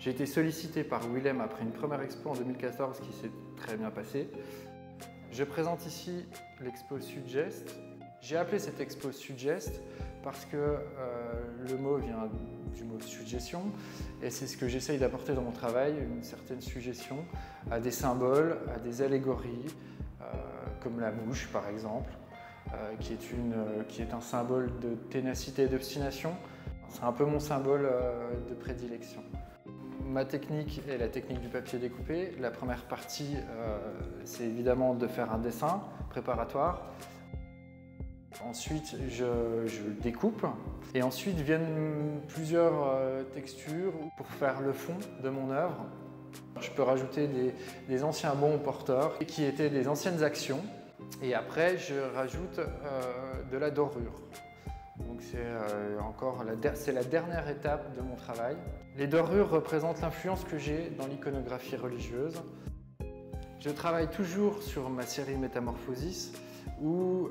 J'ai été sollicité par Willem après une première expo en 2014 qui s'est très bien passée. Je présente ici l'expo Sudgest. J'ai appelé cette expo Sudgest parce que le mot vient du mot suggestion et c'est ce que j'essaye d'apporter dans mon travail, une certaine suggestion à des symboles, à des allégories, comme la mouche par exemple, qui est un symbole de ténacité et d'obstination. C'est un peu mon symbole de prédilection. Ma technique est la technique du papier découpé. La première partie, c'est évidemment de faire un dessin préparatoire. Ensuite, je découpe et ensuite viennent plusieurs textures pour faire le fond de mon œuvre. Je peux rajouter des anciens bons porteurs qui étaient des anciennes actions et après je rajoute de la dorure. Donc c'est la dernière étape de mon travail. Les dorures représentent l'influence que j'ai dans l'iconographie religieuse. Je travaille toujours sur ma série Métamorphosis où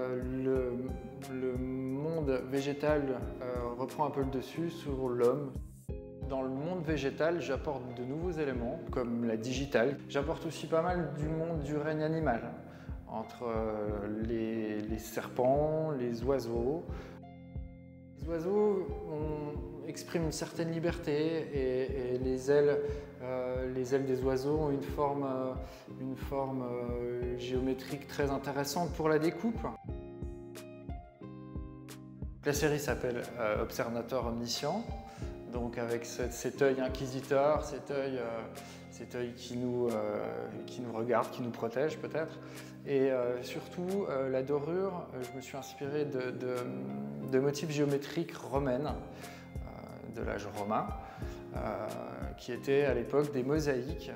le monde végétal reprend un peu le dessus sur l'homme. Dans le monde végétal, j'apporte de nouveaux éléments comme la digitale. J'apporte aussi pas mal du monde du règne animal, entre les serpents, les oiseaux. Les oiseaux expriment une certaine liberté et les ailes des oiseaux ont une forme géométrique très intéressante pour la découpe. La série s'appelle Observateur omniscient, donc avec cet œil inquisiteur, cet œil qui nous regarde, qui nous protège peut-être. Et surtout, la dorure, je me suis inspiré de motifs géométriques romaines, de l'âge romain, qui étaient à l'époque des mosaïques.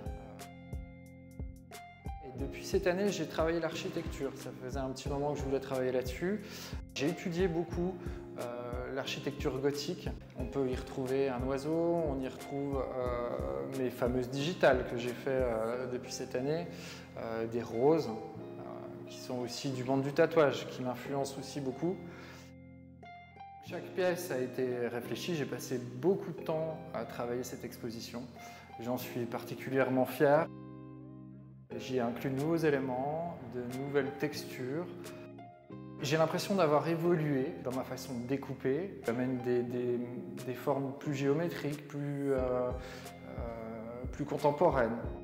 Et depuis cette année, j'ai travaillé l'architecture. Ça faisait un petit moment que je voulais travailler là-dessus. J'ai étudié beaucoup l'architecture gothique. On peut y retrouver un oiseau, on y retrouve mes fameuses digitales que j'ai fait depuis cette année, des roses, qui sont aussi du monde du tatouage, qui m'influencent aussi beaucoup. Chaque pièce a été réfléchie, j'ai passé beaucoup de temps à travailler cette exposition. J'en suis particulièrement fier. J'y ai inclus de nouveaux éléments, de nouvelles textures. J'ai l'impression d'avoir évolué dans ma façon de découper. J'amène des formes plus géométriques, plus contemporaines.